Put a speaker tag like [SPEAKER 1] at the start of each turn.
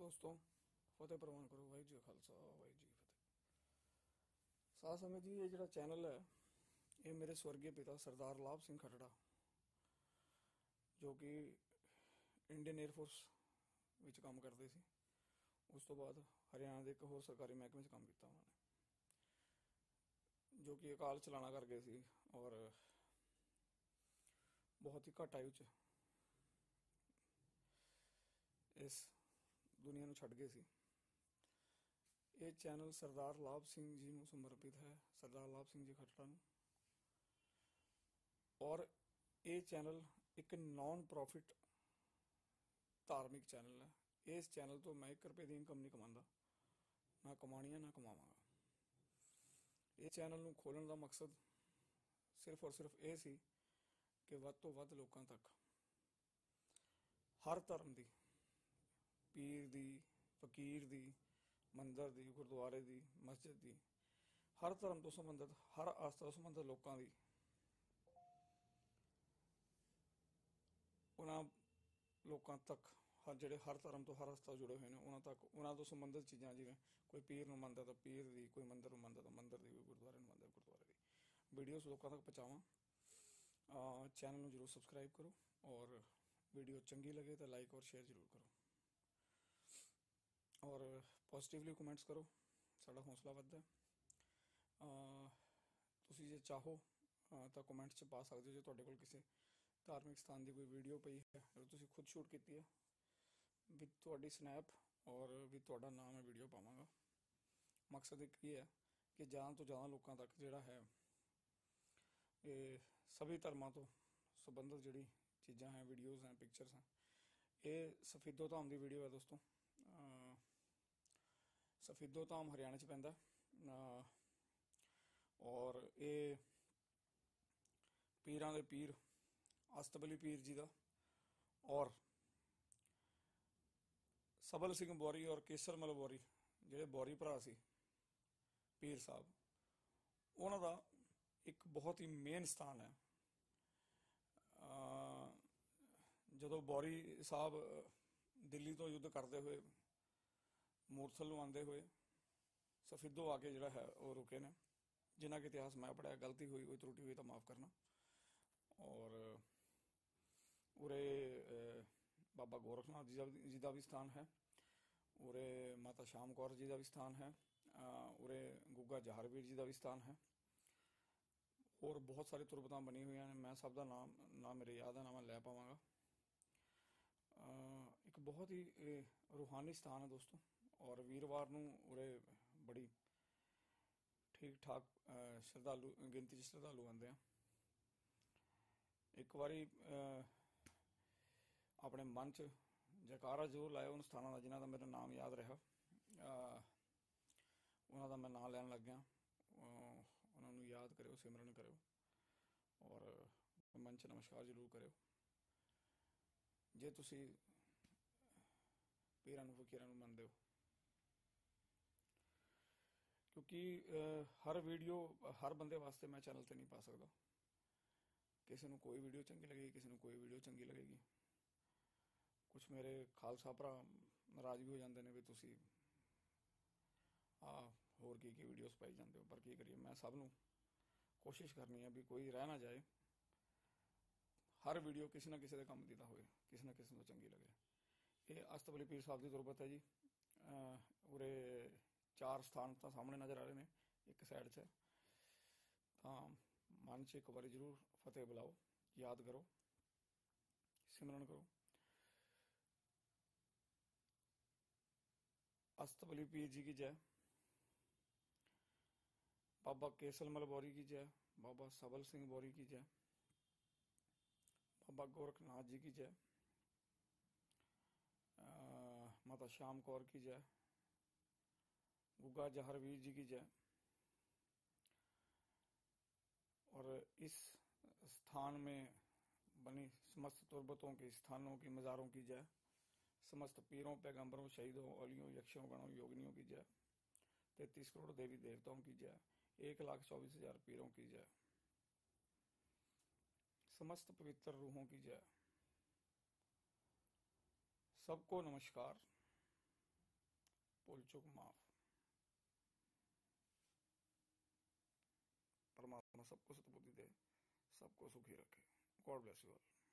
[SPEAKER 1] ਦੋਸਤੋ ਫਤਿਹ ਪ੍ਰਵਾਨ ਕਰੋ। ਵਾਹਿਗੁਰੂ ਜੀ ਕਾ ਖਾਲਸਾ ਵਾਹਿਗੁਰੂ ਜੀ ਕੀ ਫਤਿਹ। ਸਾਧ ਸੰਗਤ ਜੀ, ਇਹ ਜਿਹੜਾ ਚੈਨਲ ਹੈ ਇਹ ਮੇਰੇ ਸਵਰਗੀ ਪਿਤਾ ਸਰਦਾਰ ਲਾਭ ਸਿੰਘ ਖਟੜਾ, ਜੋ ਕਿ ਇੰਡੀਅਨ 에ਅਰਫੋਰਸ ਵਿੱਚ ਕੰਮ ਕਰਦੇ ਸੀ। ਉਸ ਤੋਂ ਬਾਅਦ ਹਰਿਆਣਾ ਦੇ ਇੱਕ ਹੋਰ ਸਰਕਾਰੀ ਮਹਿਕਮੇ 'ਚ ਕੰਮ ਕੀਤਾ ਉਹਨਾਂ ਨੇ, ਜੋ ਕਿ ਅਕਾਲ ਚਲਾਣਾ ਕਰ ਗਏ ਸੀ ਔਰ ਬਹੁਤ ਹੀ ਘੱਟ ਆਯੂ 'ਚ ਇਸ ਦੁਨੀਆ ਨੂੰ ਛੱਡ ਗਏ ਸੀ। ਇਹ ਚੈਨਲ ਸਰਦਾਰ ਲਾਭ ਸਿੰਘ ਜੀ ਨੂੰ ਸਮਰਪਿਤ ਹੈ, ਸਰਦਾਰ ਲਾਭ ਸਿੰਘ ਜੀ ਖਟੜਾ ਨੂੰ। ਔਰ ਇਹ ਚੈਨਲ ਇੱਕ ਨੌਨ ਪ੍ਰੋਫਿਟ ਧਾਰਮਿਕ ਚੈਨਲ ਹੈ। ਇਸ ਚੈਨਲ ਤੋਂ ਮੈਂ 1 ਰੁਪਏ ਦੀ ਇਨਕਮ ਨਹੀਂ ਕਮਾਉਂਦਾ, ਨਾ ਕਮਾਉਣੀ ਹੈ ਨਾ ਕਮਾਵਾਂਗਾ। ਇਹ ਚੈਨਲ ਨੂੰ ਖੋਲ੍ਹਣ ਦਾ ਮਕਸਦ ਸਿਰਫ ਔਰ ਸਿਰਫ ਇਹ ਸੀ ਕਿ ਵੱਧ ਤੋਂ ਵੱਧ ਲੋਕਾਂ ਤੱਕ ਹਰ ਧਰਮ ਦੀ, ਪੀਰ ਦੀ, ਫਕੀਰ ਦੀ, ਮੰਦਰ ਦੀ, ਗੁਰਦੁਆਰੇ ਦੀ, ਮਸਜਿਦ ਦੀ, ਹਰ ਧਰਮ ਤੋਂ ਸੰਬੰਧਿਤ, ਹਰ ਆਸਥਾ ਤੋਂ ਸੰਬੰਧਿਤ ਲੋਕਾਂ ਦੀ, ਉਹਨਾਂ ਲੋਕਾਂ ਤੱਕ, ਜਿਹੜੇ ਹਰ ਧਰਮ ਤੋਂ, ਹਰ ਆਸਥਾ ਜੁੜੇ ਹੋਏ ਨੇ, ਉਹਨਾਂ ਤੱਕ ਉਹਨਾਂ ਤੋਂ ਸੰਬੰਧਿਤ ਚੀਜ਼ਾਂ, ਜਿਵੇਂ ਕੋਈ ਪੀਰ ਨੂੰ ਮੰਨਦਾ ਤਾਂ ਪੀਰ ਦੀ, ਕੋਈ ਮੰਦਰ ਨੂੰ ਮੰਨਦਾ ਤਾਂ ਮੰਦਰ ਦੀ, ਕੋਈ ਗੁਰਦੁਆਰੇ ਨੂੰ ਮੰਨਦਾ ਗੁਰਦੁਆਰੇ ਦੀ ਵੀਡੀਓਜ਼ ਲੋਕਾਂ ਤੱਕ ਪਹੁੰਚਾਵਾਂ। ਚੈਨਲ ਨੂੰ ਜ਼ਰੂਰ ਸਬਸਕ੍ਰਾਈਬ ਕਰੋ ਔਰ ਵੀਡੀਓ ਚੰਗੀ ਲੱਗੇ ਤਾਂ ਲਾਈਕ ਔਰ ਸ਼ੇਅਰ ਜ਼ਰੂਰ ਕਰੋ ਔਰ ਪੋਜ਼ਿਟਿਵਲੀ ਕਮੈਂਟਸ ਕਰੋ, ਸਾਡਾ ਹੌਸਲਾ ਵੱਧਦਾ। ਤੁਸੀਂ ਜੇ ਚਾਹੋ ਤਾਂ ਕਮੈਂਟਸ 'ਚ ਪਾ ਸਕਦੇ ਹੋ ਜੇ ਤੁਹਾਡੇ ਕੋਲ ਕਿਸੇ ਧਾਰਮਿਕ ਸਥਾਨ ਦੀ ਕੋਈ ਵੀਡੀਓ ਪਈ ਹੈ ਜੋ ਤੁਸੀਂ ਖੁਦ ਸ਼ੂਟ ਕੀਤੀ ਹੈ, ਵਿਦ ਤੁਹਾਡੀ ਸਨੈਪ ਔਰ ਵਿਦ ਤੁਹਾਡਾ ਨਾਮ ਹੈ, ਵੀਡੀਓ ਪਾਵਾਂਗਾ। ਮਕਸਦ ਇੱਕ ਇਹ ਹੈ ਕਿ ਜ਼ਿਆਦਾ ਤੋਂ ਜ਼ਿਆਦਾ ਲੋਕਾਂ ਤੱਕ ਜਿਹੜਾ ਹੈ ਇਹ ਸਭੀ ਧਰਮਾਂ ਤੋਂ ਸੰਬੰਧਿਤ ਜਿਹੜੀ ਚੀਜ਼ਾਂ ਹੈ, ਵੀਡੀਓਜ਼ हैं, पिक्चर्स हैं। ਇਹ ਸਫੀਦੋ ਧਾਮ ਦੀ ਵੀਡੀਓ ਹੈ ਦੋਸਤੋ। ਸਫੀਦੋ ਧਾਮ ਹਰਿਆਣਾ 'ਚ ਪੈਂਦਾ ਔਰ ਇਹ ਪੀਰਾਂ ਦੇ ਪੀਰ ਅਸਤਬਲੀ ਪੀਰ ਜੀ ਦਾ ਔਰ ਸਬਲ ਸਿੰਘ ਬੌਰੀ ਔਰ ਕੇਸਰਮਲ ਬੌਰੀ, ਜਿਹੜੇ ਬੌਰੀ ਭਰਾ ਸੀ ਪੀਰ ਸਾਹਿਬ, ਉਹਨਾਂ ਦਾ ਇੱਕ ਬਹੁਤ ਹੀ ਮੇਨ ਸਥਾਨ ਹੈ। ਜਦੋਂ ਬੌਰੀ ਸਾਹਿਬ ਦਿੱਲੀ ਤੋਂ ਯੁੱਧ ਕਰਦੇ ਹੋਏ ਮੂਰਥਲ ਨੂੰ ਆਉਂਦੇ ਹੋਏ ਸਫੀਦੋ ਆ ਕੇ ਜਿਹੜਾ ਹੈ ਉਹ ਰੁਕੇ ਨੇ। ਜਿੰਨਾ ਕਿ ਇਤਿਹਾਸ ਮੈਂ ਪੜ੍ਹਿਆ, ਗਲਤੀ ਹੋਈ, ਕੋਈ ਤਰੁਟੀ ਹੋਈ ਤਾਂ ਮਾफ़ ਕਰਨਾ। ਔਰ ਉਰੇ ਬਾਬਾ ਗੋਰਖਨਾਥ ਜੀ ਦਾ ਵੀ ਸਥਾਨ ਹੈ, ਉਰੇ ਮਾਤਾ ਸ਼ਾਮ ਕੌਰ ਜੀ ਦਾ ਵੀ ਸਥਾਨ ਹੈ, ਉਰੇ ਗੁੱਗਾ ਜਹਾਰਵੀਰ ਜੀ ਦਾ ਵੀ ਸਥਾਨ ਹੈ। ਹੋਰ ਬਹੁਤ ਸਾਰੇ ਤੁਰਬਤਾਂ ਬਣੀਆਂ ਹੋਈਆਂ ਨੇ, ਮੈਂ ਸਭ ਦਾ ਨਾਮ ਮੇਰੇ ਯਾਦ ਹੈ, ਨਾ ਮੈਂ ਲੈ ਪਾਵਾਂਗਾ। ਇੱਕ ਬਹੁਤ ਹੀ ਰੂਹਾਨੀ ਸਥਾਨ ਹੈ ਦੋਸਤੋ। ਔਰ ਵੀਰਵਾਰ ਨੂੰ ਉਰੇ ਬੜੀ ਠੀਕ ਠਾਕ ਸ਼ਰਧਾਲੂ, ਗਿਣਤੀ 'ਚ ਸ਼ਰਧਾਲੂ ਆਉਂਦੇ ਆ। ਇੱਕ ਵਾਰੀ ਆਪਣੇ ਮਨ 'ਚ ਜੈਕਾਰਾ ਜ਼ਰੂਰ ਲਾਇਆ ਉਹਨਾਂ ਸਥਾਨਾਂ ਦਾ ਜਿਨ੍ਹਾਂ ਦਾ ਮੇਰਾ ਨਾਮ ਯਾਦ ਰਿਹਾ। ਉਹਨਾਂ ਦਾ ਮੈਂ ਨਾਂ ਲੈਣ ਲੱਗਿਆ, ਉਹਨਾਂ ਨੂੰ ਯਾਦ ਕਰਿਓ, ਸਿਮਰਨ ਕਰਿਓ ਔਰ ਮਨ 'ਚ ਨਮਸਕਾਰ ਜ਼ਰੂਰ ਕਰਿਓ। ਜੇ ਤੁਸੀਂ ਪੀਰਾਂ ਨੂੰ, ਫਕੀਰਾਂ ਨੂੰ ਮੰਨਦੇ ਹੋ, ਕਿਉਂਕਿ ਹਰ ਵੀਡੀਓ ਹਰ ਬੰਦੇ ਵਾਸਤੇ ਮੈਂ ਚੈਨਲ 'ਤੇ ਨਹੀਂ ਪਾ ਸਕਦਾ। ਕਿਸੇ ਨੂੰ ਕੋਈ ਵੀਡੀਓ ਚੰਗੀ ਲੱਗੇਗੀ, ਕਿਸੇ ਨੂੰ ਕੋਈ ਵੀਡੀਓ ਚੰਗੀ ਲੱਗੇਗੀ। ਕੁਛ ਮੇਰੇ ਖਾਲਸਾ ਭਰਾ ਨਾਰਾਜ਼ ਵੀ ਹੋ ਜਾਂਦੇ ਨੇ ਵੀ ਤੁਸੀਂ ਹੋਰ ਕੀ ਵੀਡੀਓਜ਼ ਪਾਈ ਜਾਂਦੇ ਹੋ, ਪਰ ਕੀ ਕਰੀਏ, ਮੈਂ ਸਭ ਨੂੰ ਕੋਸ਼ਿਸ਼ ਕਰਨੀ ਹੈ ਵੀ ਕੋਈ ਰਹਿ ਨਾ ਜਾਏ, ਹਰ ਵੀਡੀਓ ਕਿਸੇ ਨਾ ਕਿਸੇ ਦੇ ਕੰਮ ਦੀ ਤਾਂ ਹੋਏ, ਕਿਸੇ ਨਾ ਕਿਸੇ ਨੂੰ ਚੰਗੀ ਲੱਗੇ। ਇਹ ਅਸਤਬਲੀ ਪੀਰ ਸਾਹਿਬ ਦੀ ਤੁਰਬਤ ਹੈ ਜੀ। ਉਰੇ 4 ਸਥਾਨ ਤਾਂ ਸਾਹਮਣੇ ਨਜ਼ਰ ਆ ਰਹੇ ਨੇ, ਇੱਕ ਸਾਈਡ 'ਚ, ਤਾਂ ਮਨ 'ਚ ਇੱਕ ਵਾਰੀ ਜ਼ਰੂਰ ਫਤਿਹ ਬੁਲਾਓ, ਯਾਦ ਕਰੋ, ਸਿਮਰਨ ਕਰੋ। अस्तबली पीर जी की जय, बाबा केसरमल बौरी की जय, बाबा सबल सिंह बौरी की जय, बाबा गोरखनाथ जी की जय, माता श्याम कौर की जय, गुग्गा जहरवीर जी की जय। और इस स्थान में बनी समस्त तुर्बतों के स्थानों की, मज़ारों की जय। समस्त पीरों, पैगंबरों, शहीदों, औलियों, यक्षों, गणों, योगिनियों की जय। 33 करोड़ देवी देवताओं की जय। 1,24,000 पीरों की जय। समस्त पवित्र रूहों की जय। सबको नमस्कार। भूल चूक माफ। परमात्मा सबको सतबुद्धि दे, सबको सुखी रखे। God bless you all.